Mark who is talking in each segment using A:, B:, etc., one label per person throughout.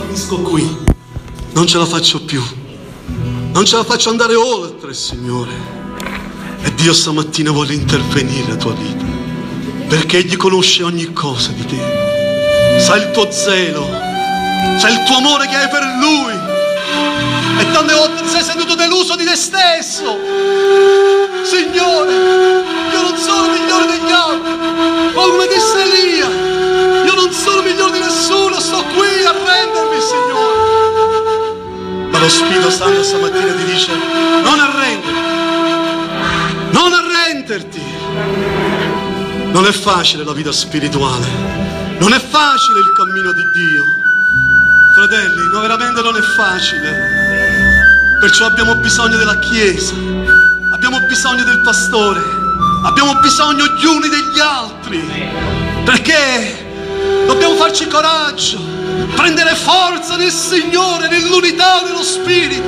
A: finisco qui, non ce la faccio più, non ce la faccio andare oltre, Signore. E Dio stamattina vuole intervenire nella tua vita, perché Egli conosce ogni cosa di te, sa il tuo zelo, sa il tuo amore che hai per Lui. E tante volte ti sei sentito deluso di te stesso. Signore, io non sono migliore degli altri, ma come disse Elia, io non sono migliore di nessuno, sto qui a rendermi, Signore. Ma lo Spirito Santo stamattina ti dice: non arrenderti, non arrenderti. Non è facile la vita spirituale, non è facile il cammino di Dio, fratelli, no, veramente non è facile. Perciò abbiamo bisogno della Chiesa, abbiamo bisogno del pastore, abbiamo bisogno gli uni degli altri, perché dobbiamo farci coraggio, prendere forza nel Signore, nell'unità dello Spirito.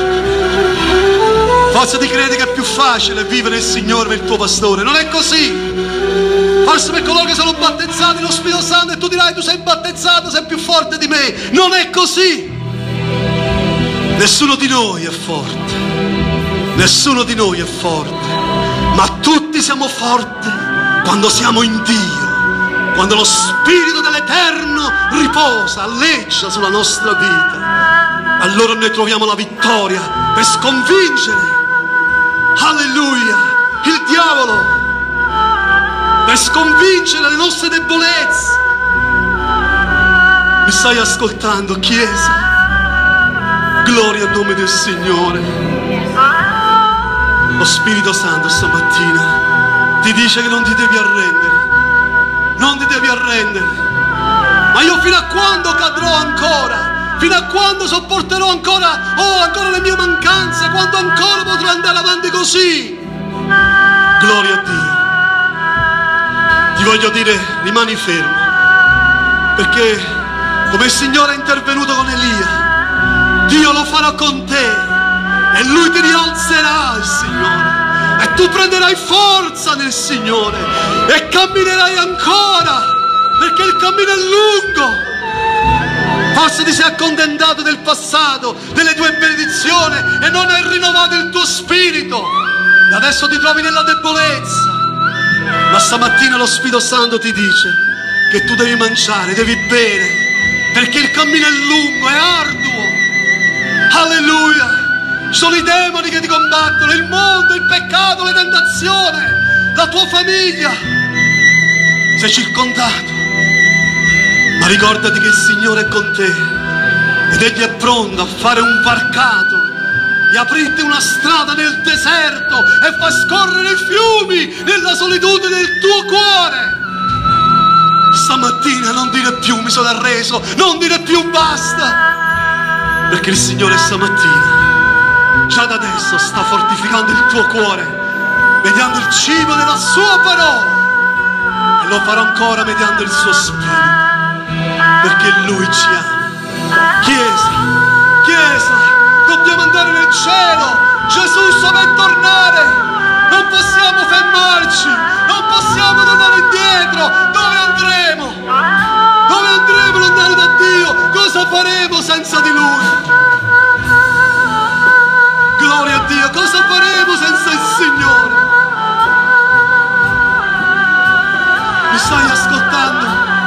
A: Forse ti credi che è più facile vivere il Signore per il tuo pastore, non è così. Forse per coloro che sono battezzati nello Spirito Santo e tu dirai: tu sei battezzato, sei più forte di me. Non è così. Nessuno di noi è forte, nessuno di noi è forte, ma tutti siamo forti quando siamo in Dio, quando lo Spirito dell'Eterno riposa, alleggia sulla nostra vita. Allora noi troviamo la vittoria per sconfiggere, alleluia, il diavolo, per sconfiggere le nostre debolezze. Mi stai ascoltando, Chiesa? Gloria al nome del Signore. Lo Spirito Santo stamattina ti dice che non ti devi arrendere, non ti devi arrendere. Ma io fino a quando cadrò ancora? Fino a quando sopporterò ancora, ancora le mie mancanze? Quando ancora potrò andare avanti così? Gloria a Dio. Ti voglio dire, rimani fermo, perché come il Signore è intervenuto con Elia, Dio lo farà con te, e Lui ti rialzerà, il Signore, e tu prenderai forza nel Signore e camminerai ancora, perché il cammino è lungo. Forse ti sei accontentato del passato, delle tue benedizioni, e non hai rinnovato il tuo spirito, e adesso ti trovi nella debolezza. Ma stamattina lo Spirito Santo ti dice che tu devi mangiare, devi bere, perché il cammino è lungo, è arduo. Alleluia! Sono i demoni che ti combattono, il mondo, il peccato, le tentazioni, la tua famiglia. Sei circondato, ma ricordati che il Signore è con te, ed Egli è pronto a fare un varcato e aprirti una strada nel deserto e fa scorrere i fiumi nella solitudine del tuo cuore. Stamattina non dire più mi sono arreso, non dire più basta, perché il Signore stamattina, già da adesso, sta fortificando il tuo cuore mediante il cibo della sua parola, e lo farà ancora mediante il suo Spirito, perché Lui ci ama. Chiesa, Chiesa, dobbiamo andare nel cielo. Gesù sta per tornare, non possiamo fermarci, non possiamo tornare indietro. Dove andremo? Dove andremo lontano da Dio? Cosa faremo senza di Lui? Gloria a Dio, cosa faremo senza il Signore? Mi stai ascoltando?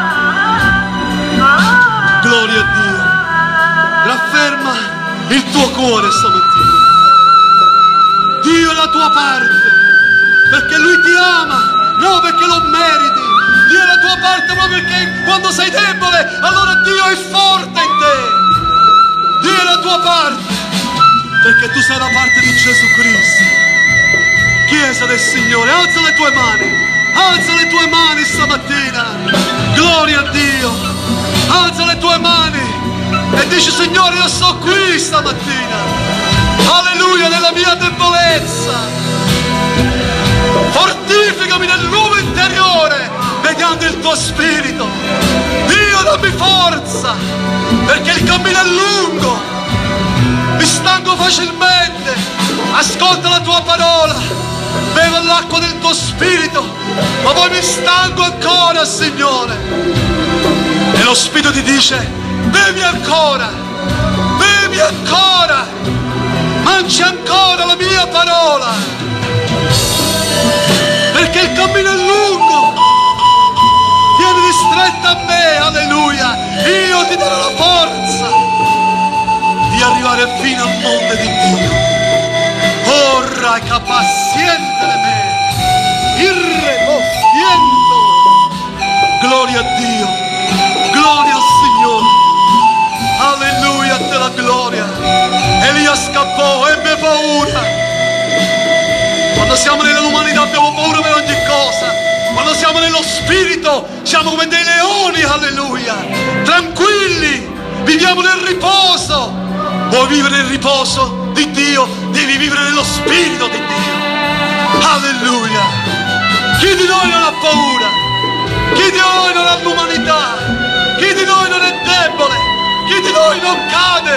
A: Gloria a Dio. Rafferma il tuo cuore stamattina. Dio è la tua parte, perché Lui ti ama, non perché lo meriti. Dio è la tua parte proprio perché quando sei debole, allora Dio è forte in te. Dio è la tua parte, perché tu sei la parte di Gesù Cristo. Chiesa del Signore, alza le tue mani, alza le tue mani stamattina. Gloria a Dio. Alza le tue mani e dici: Signore, io sto qui stamattina, alleluia, nella mia debolezza, fortificami nell'uomo interiore mediante il tuo Spirito. Dio, dammi forza, perché il cammino è lungo, mi stanco facilmente. Ascolta la tua parola, bevo l'acqua del tuo Spirito, ma poi mi stanco ancora, Signore. E lo Spirito ti dice: bevi ancora, mangi ancora la mia parola, perché il cammino è lungo. Vieni ristretta a me, alleluia. Io ti darò la forza di arrivare fino al monte di Dio. Ora capaciente me, irremoviendo. Gloria a Dio, gloria al Signore. Alleluia, a te la gloria. Elia scappò, ebbe paura. Quando siamo nell'umanità abbiamo paura per ogni cosa. Quando siamo nello Spirito siamo come dei leoni, alleluia. Tranquilli, viviamo nel riposo. Vuoi vivere nel riposo di Dio? Devi vivere nello Spirito di Dio. Alleluia. Chi di noi non ha paura? Chi di noi non ha l'umanità? Chi di noi non è debole? Chi di noi non cade?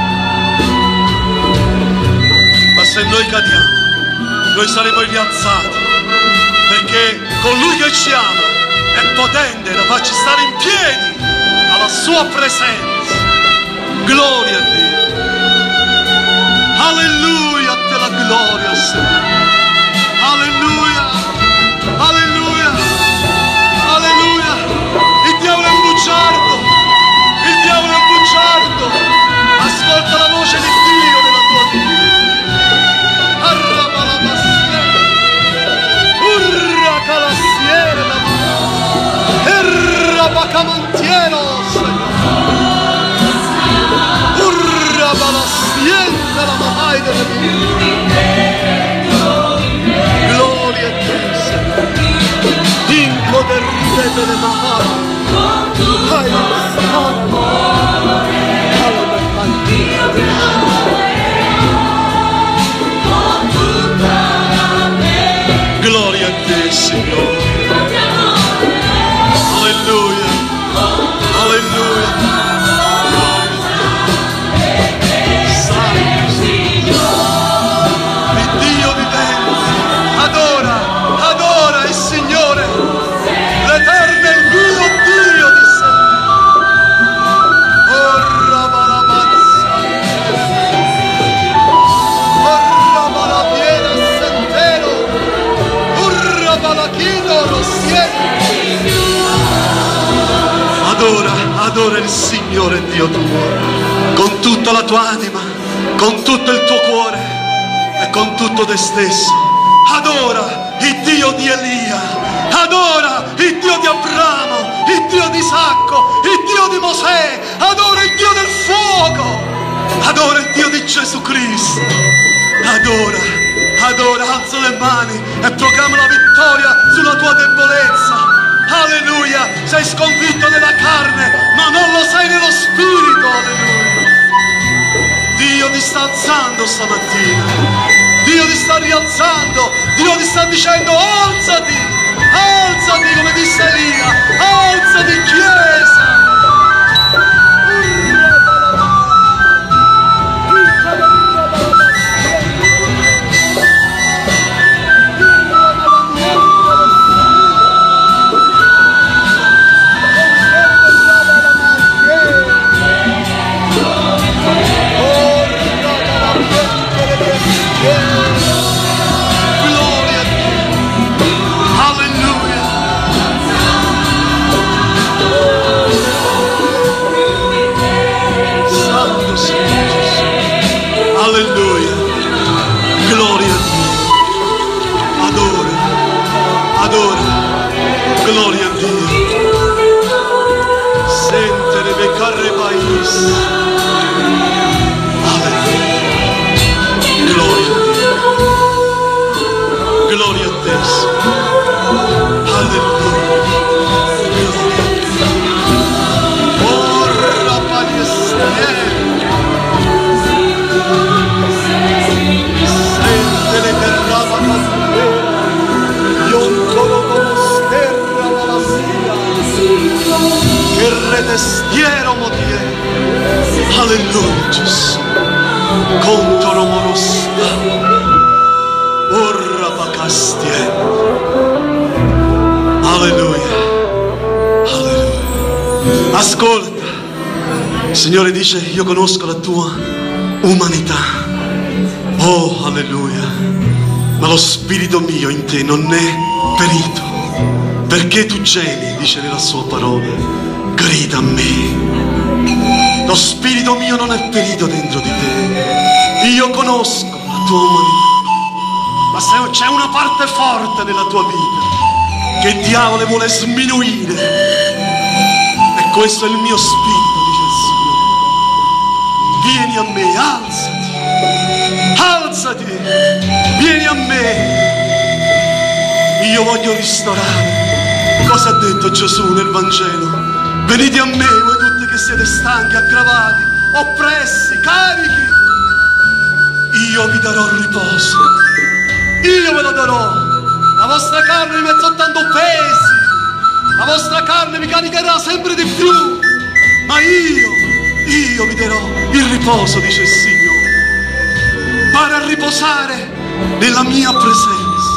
A: Ma se noi cadiamo, noi saremo rialzati, perché colui che ci ama è potente da farci stare in piedi alla sua presenza. Gloria a Dio. Alleluia, a te la gloria, Signore. Alleluia, alleluia, alleluia. Il diavolo è un bugiardo, il diavolo è un bugiardo. Ascolta la voce di Dio nella tua vita. Arraba la passione, urra calassiere la mano, erraba camantiero, urra balassiente la mamai delle mie. Gloria a te, Signore. Dinco del rite delle mahai. Gloria a te, Signore. Alleluia, alleluia. Santo il Dio vivente. Adora, adora il Signore. L'Eterno è il mio Dio di sempre. Orra barabazza, orra barabiera sentero, urra balachino rossiero. Adora, adora il Signore Dio tuo, con tutta la tua anima, con tutto il tuo cuore e con tutto te stesso. Adora il Dio di Elia, adora il Dio di Abramo, il Dio di Isacco, il Dio di Mosè, adora il Dio del fuoco, adora il Dio di Gesù Cristo. Adora, adora, alza le mani e proclama la vittoria sulla tua debolezza. Alleluia, sei sconfitto nella carne, ma non lo sei nello Spirito. Alleluia. Dio ti sta alzando stamattina, Dio ti sta rialzando, Dio ti sta dicendo: alzati, alzati, come disse Elia, alzati Chiesa. Alleluia, gloria a Dio, adora, adora, gloria a Dio. Sentere beccare pais. Alleluia, gloria a Dio, gloria a te. Alleluia, gloria a Dio. Orra paliestiere. Sentele terrava cazzera, ioncolo come sterra la sia, che retestiero motiere. Alleluia, Gesù. Contoro morosta, orra pacastiere. Alleluia, alleluia. Ascolta, il Signore dice: io conosco la tua umanità. Oh, alleluia. Ma lo spirito mio in te non è perito, perché tu gemi, dice nella sua parola. Grida a me. Lo spirito mio non è perito dentro di te. Io conosco la tua umanità. Ma se c'è una parte forte nella tua vita che il diavolo vuole sminuire, e questo è il mio spirito, dice il Signore. Vieni a me, alzati, vieni a me. Io voglio ristorare. Cosa ha detto Gesù nel Vangelo? Venite a me, voi tutti che siete stanchi, aggravati, oppressi, carichi. Io vi darò riposo. Io ve lo darò. La vostra carne in mezzo a tanto pesi, la vostra carne vi caricherà sempre di più. Ma io vi darò il riposo, dice il Signore. Pare a riposare nella mia presenza.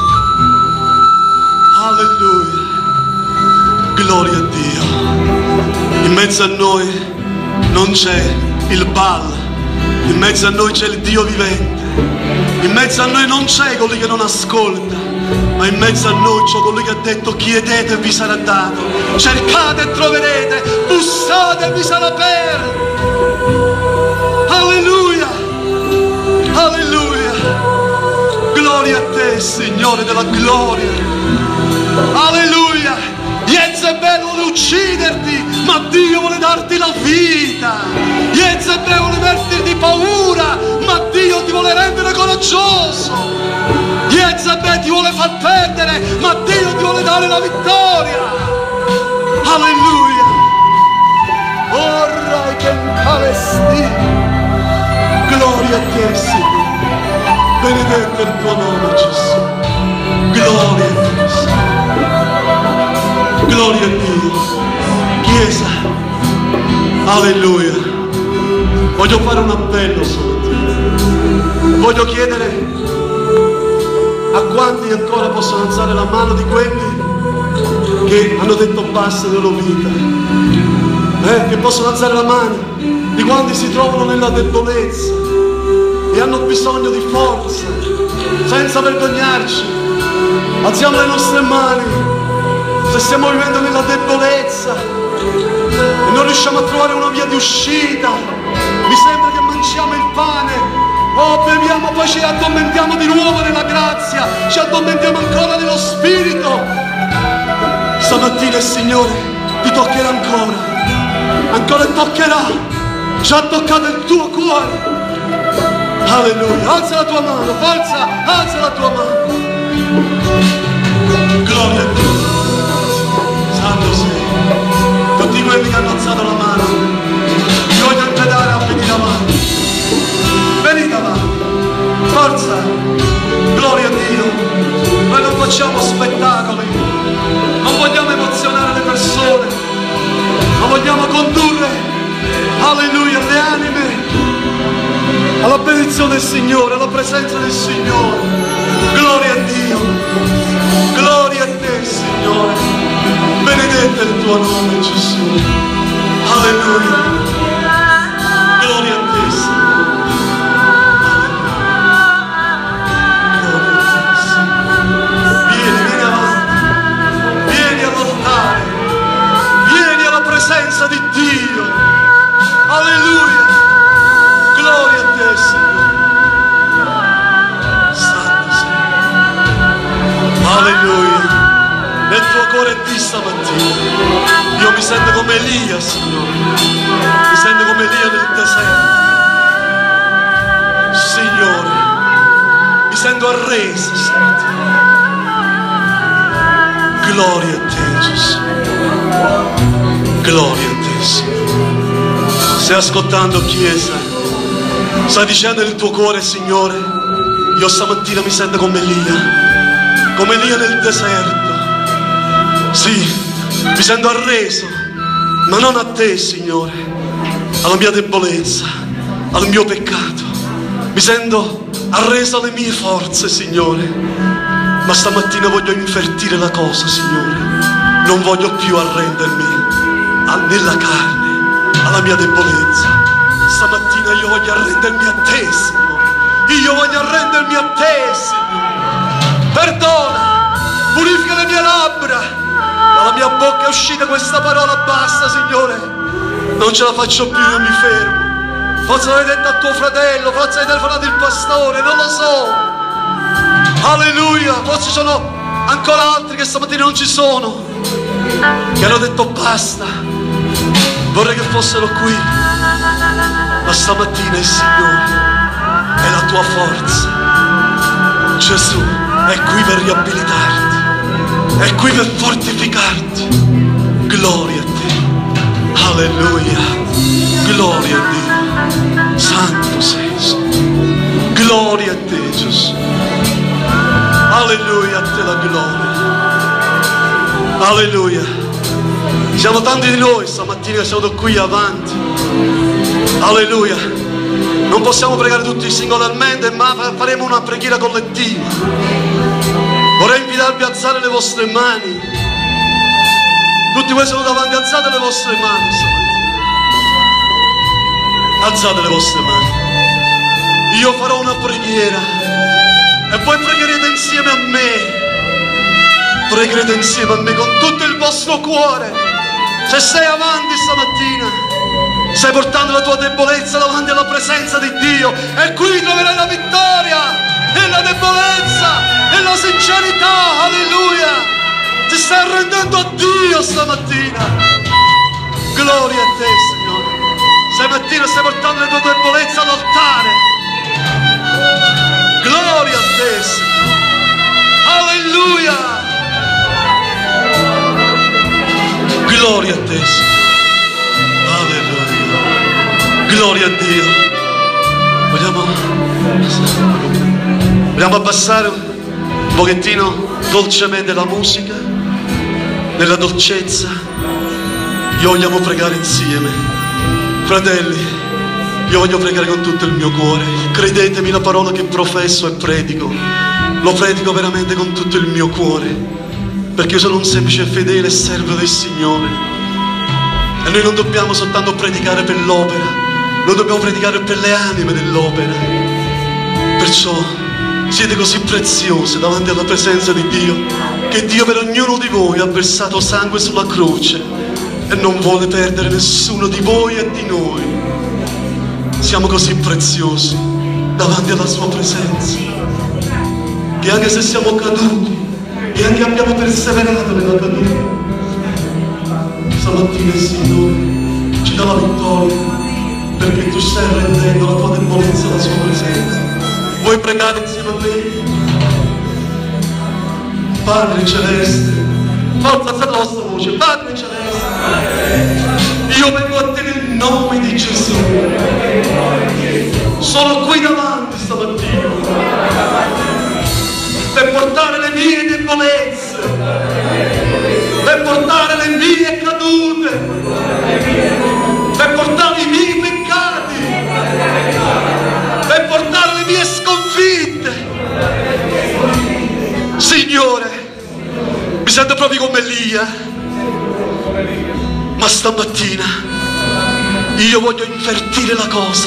A: Alleluia. Gloria a Dio. In mezzo a noi non c'è il Baal, in mezzo a noi c'è il Dio vivente. In mezzo a noi non c'è colui che non ascolta, ma in mezzo a noi c'è colui che ha detto: chiedete e vi sarà dato, cercate e troverete, bussate e vi sarà aperto. Alleluia, alleluia. Gloria a te, Signore della gloria. Alleluia. Jezebel vuole ucciderti, ma Dio vuole darti la vita. Jezebel vuole metterti paura, ma Dio ti vuole rendere coraggioso. Jezebel ti vuole far perdere, ma Dio ti vuole dare la vittoria. Alleluia. Ora che in Palestina. Gloria a te, Signore. Benedetto il tuo nome, Gesù. Gloria a te, Signore. Gloria a Dio. Chiesa, alleluia. Voglio fare un appello stamattina. Voglio chiedere a quanti ancora possono alzare la mano di quelli che hanno detto basta nella loro vita, che possono alzare la mano di quanti si trovano nella debolezza e hanno bisogno di forza, senza vergognarci. Alziamo le nostre mani. Se stiamo vivendo nella debolezza e non riusciamo a trovare una via di uscita, mi sembra che mangiamo il pane, beviamo, poi ci addormentiamo di nuovo nella grazia, ci addormentiamo ancora nello Spirito. Stamattina il Signore ti toccherà ancora e toccherà. Ci ha toccato il tuo cuore. Alleluia. Alza la tua mano, forza, alza la tua mano. Gloria a Dio. Santo sei. Tutti quelli che hanno alzato la mano, vi voglio invitare a venire avanti. Venite avanti. Forza. Gloria a Dio. Noi non facciamo spettacoli, non vogliamo emozionare le persone, ma vogliamo condurre, alleluia, le anime alla benedizione del Signore, alla presenza del Signore. Gloria a Dio. Gloria a te, Signore. Benedetto è il tuo nome, Gesù. Alleluia. Gloria a te, Signore. Gloria a te, Signore. Vieni avanti. Vieni all'altare. Vieni alla presenza di Dio. Alleluia. Gloria a te, Signore. Santo Signore. Alleluia. Nel tuo cuore di stamattina io mi sento come Elia, Signore. Mi sento come Elia nel deserto. Signore, mi sento arreso stamattina. Gloria a te, Gesù. Gloria a te, Signore. Stai ascoltando, Chiesa? Stai dicendo nel tuo cuore: Signore, io stamattina mi sento come Elia nel deserto. Sì, mi sento arreso, ma non a te, Signore, alla mia debolezza, al mio peccato. Mi sento arreso alle mie forze, Signore, ma stamattina voglio invertire la cosa, Signore. Non voglio più arrendermi, nella carne, alla mia debolezza. Stamattina io voglio arrendermi a te, Signore. Io voglio arrendermi a te, Signore. Perdona, purifica le mie labbra. Dalla mia bocca è uscita questa parola, basta, Signore. Non ce la faccio più, io mi fermo. Forse l'hai detto a tuo fratello, forse hai telefonato il pastore, non lo so. Alleluia, forse sono ancora altri che stamattina non ci sono, che hanno detto basta. Vorrei che fossero qui, ma stamattina il Signore è la tua forza. Gesù è qui per riabilitarti, è qui per fortificarti. Gloria a te, alleluia, gloria a Dio. Santo sei, gloria a te, Gesù. Alleluia, a te la gloria. Alleluia. Siamo tanti di noi stamattina che siamo qui avanti. Alleluia. Non possiamo pregare tutti singolarmente, ma faremo una preghiera collettiva. Vorrei invitarvi a alzare le vostre mani. Tutti voi sono davanti, alzate le vostre mani stamattina. Alzate le vostre mani. Io farò una preghiera e voi pregherete insieme a me. Pregherete insieme a me con tutto il vostro cuore. Se sei avanti stamattina, stai portando la tua debolezza davanti alla presenza di Dio, e qui troverai la vittoria nella debolezza, nella sincerità. Alleluia. Ti stai arrendendo a Dio stamattina. Gloria a te, Signore. Stamattina stai portando le tue debolezze all'altare. Gloria a te, Signore. Alleluia. Gloria a te, Signore. Alleluia. Gloria a Dio. Vogliamo abbassare un pochettino dolcemente la musica, nella dolcezza. Io vogliamo pregare insieme. Fratelli, io voglio pregare con tutto il mio cuore. Credetemi, la parola che professo e predico, lo predico veramente con tutto il mio cuore, perché io sono un semplice fedele servo del Signore. E noi non dobbiamo soltanto predicare per l'opera, noi dobbiamo predicare per le anime dell'opera. Perciò siete così preziosi davanti alla presenza di Dio, che Dio per ognuno di voi ha versato sangue sulla croce e non vuole perdere nessuno di voi e di noi. Siamo così preziosi davanti alla sua presenza, che anche se siamo caduti e anche abbiamo perseverato nella caduta, stamattina il Signore ci dà la vittoria, perché tu stai rendendo la tua debolezza alla sua presenza. Vuoi pregare insieme a me? Padre Celeste, forza, alza la vostra voce. Padre Celeste, io vengo a te nel nome di Gesù. Sono qui davanti stamattina per portare le mie debolezze, per portare le mie cadute, per portare i miei peccati, per portare le mie sconfitte. Signore, mi sento proprio come Elia, ma stamattina io voglio invertire la cosa.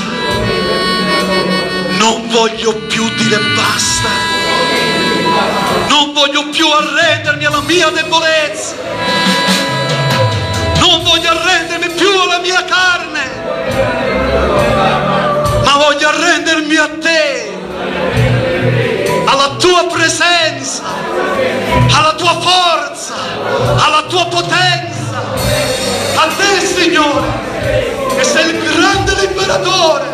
A: Non voglio più dire basta, non voglio più arrendermi alla mia debolezza, non voglio arrendermi più alla mia carne, ma voglio arrendermi a te, alla tua presenza, alla tua forza, alla tua potenza, a te, Signore, che sei il grande liberatore.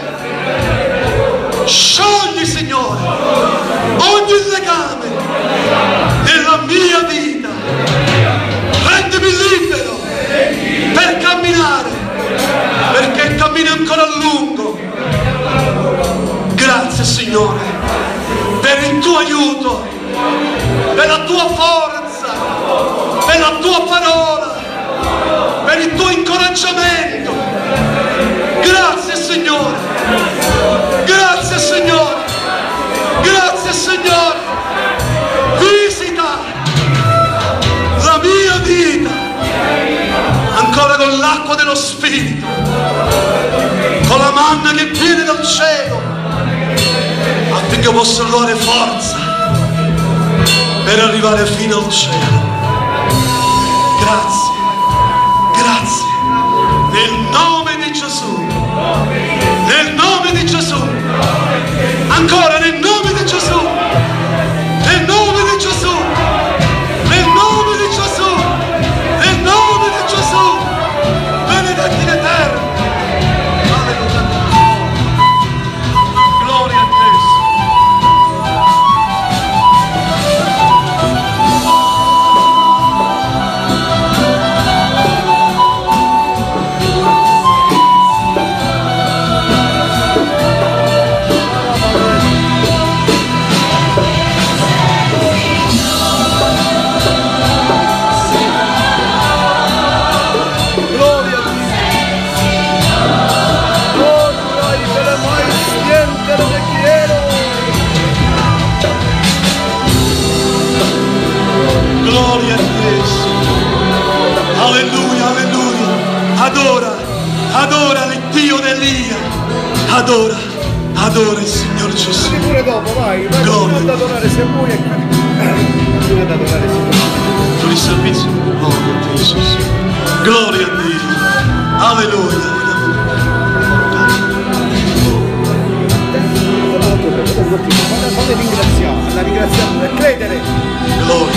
A: Sciogli, Signore, ogni legame nella mia vita, rendimi libero per camminare, perché il cammino è ancora lungo. Grazie, Signore, per il tuo aiuto, per la tua forza, per la tua parola, per il tuo incoraggiamento. Grazie, Signore. Grazie, Signore. Grazie, Signore. Visita manna che viene dal cielo, affinché possa trovare forza per arrivare fino al cielo. Grazie, grazie, nel nome di Gesù, nel nome di Gesù, ancora nel nome di Gesù, nel nome di Gesù, nel nome di Gesù, nel nome di Gesù, benedetti in eterno. Alleluia. Gloria a te. Gloria a te. Alleluia, alleluia. Adora, adora il Dio d'Elia. Adora, adora il Signor Gesù.
B: Pure dopo, vai,
A: Gloria.
B: ad adorare se vuoi e chiudi ad adorare se vuoi.
A: Tu il servizio? Gloria a te, Gesù. Gloria a Dio. Alleluia.
B: Fate ringraziare, la ringraziamo per credere.
A: Gloria.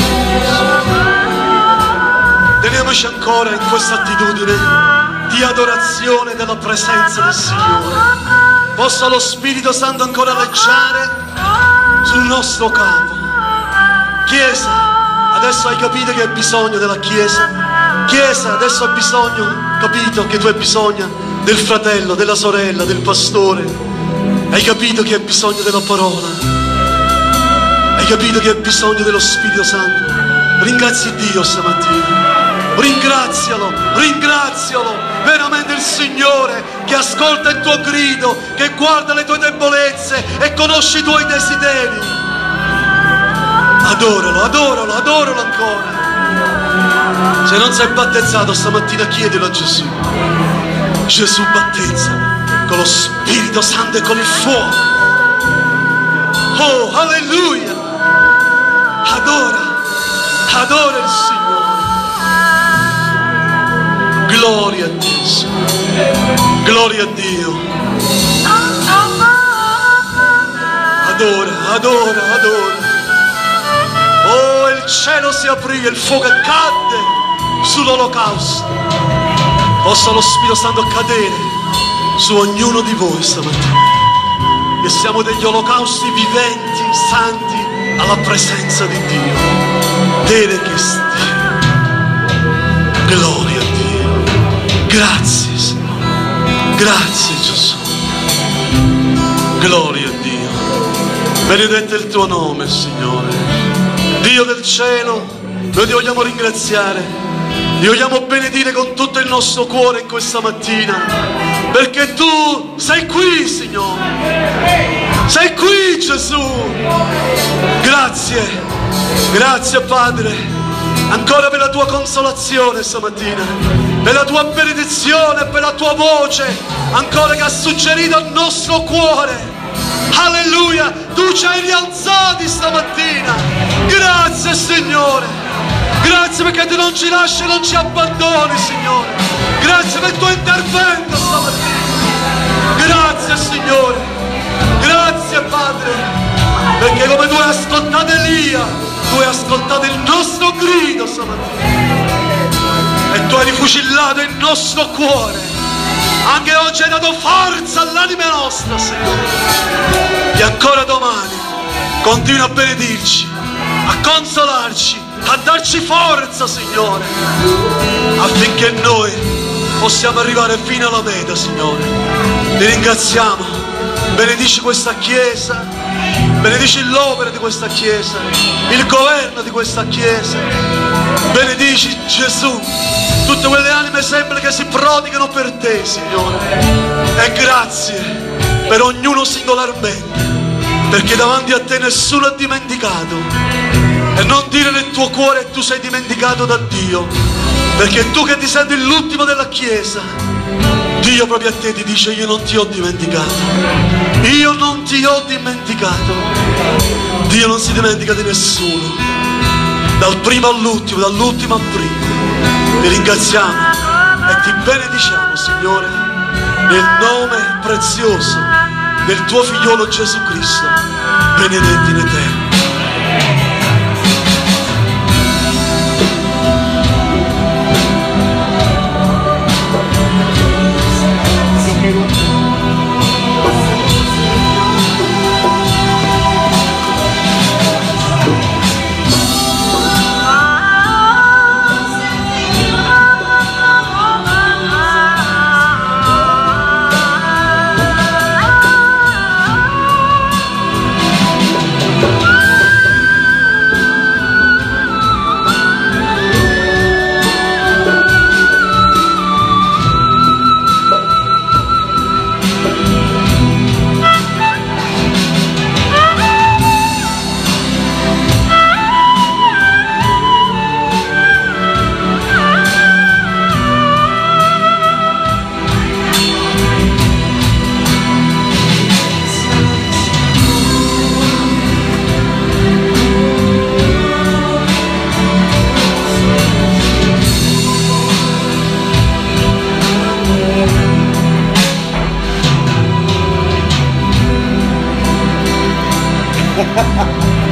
A: Teniamoci ancora in questa attitudine di adorazione della presenza del Signore. Possa lo Spirito Santo ancora alleggiare sul nostro capo. Chiesa, adesso hai capito che hai bisogno della Chiesa. Chiesa, adesso hai bisogno, capito che tu hai bisogno del fratello, della sorella, del pastore. Hai capito che hai bisogno della parola. Hai capito che hai bisogno dello Spirito Santo. Ringrazi Dio stamattina. Ringrazialo, ringrazialo, veramente il Signore che ascolta il tuo grido, che guarda le tue debolezze e conosce i tuoi desideri. Adoralo, adoralo, adoralo ancora. Se non sei battezzato stamattina, chiedilo a Gesù. Gesù, battezzami con lo Spirito Santo e con il fuoco. Oh, alleluia. Adora, adora il Signore. Gloria a Dio, gloria a Dio. Adora, adora, adora. Oh, il cielo si aprì, il fuoco cadde sull'olocausto. Possa lo Spirito Santo cadere su ognuno di voi stamattina. Che siamo degli olocausti viventi, santi, alla presenza di Dio. Tere che stia. Gloria a Dio. Grazie Signore, grazie Gesù, gloria a Dio, benedetto il tuo nome Signore, Dio del cielo, noi ti vogliamo ringraziare, ti vogliamo benedire con tutto il nostro cuore in questa mattina, perché tu sei qui Signore, sei qui Gesù, grazie, grazie Padre, ancora per la tua consolazione stamattina, per la tua benedizione, per la tua voce, ancora che ha suggerito al nostro cuore. Alleluia, tu ci hai rialzati stamattina. Grazie Signore, grazie perché tu non ci lasci e non ci abbandoni Signore. Grazie per il tuo intervento stamattina. Grazie Signore, grazie Padre, perché come tu hai ascoltato Elia, tu hai ascoltato il nostro grido stamattina. E tu hai rifucillato il nostro cuore. Anche oggi hai dato forza all'anima nostra, Signore. E ancora domani continua a benedirci, a consolarci, a darci forza, Signore, affinché noi possiamo arrivare fino alla meta, Signore. Ti ringraziamo. Benedici questa Chiesa, benedici l'opera di questa Chiesa, il governo di questa Chiesa. Benedici Gesù tutte quelle anime sempre che si prodigano per te, Signore. E grazie per ognuno singolarmente, perché davanti a te nessuno è dimenticato. E non dire nel tuo cuore tu sei dimenticato da Dio, perché tu che ti senti l'ultimo della Chiesa Dio proprio a te ti dice: io non ti ho dimenticato, io non ti ho dimenticato. Dio non si dimentica di nessuno, dal primo all'ultimo, dall'ultimo al primo. Ti ringraziamo e ti benediciamo, Signore, nel nome prezioso del tuo figliolo Gesù Cristo, benedetti in eterno.
B: Ha ha ha.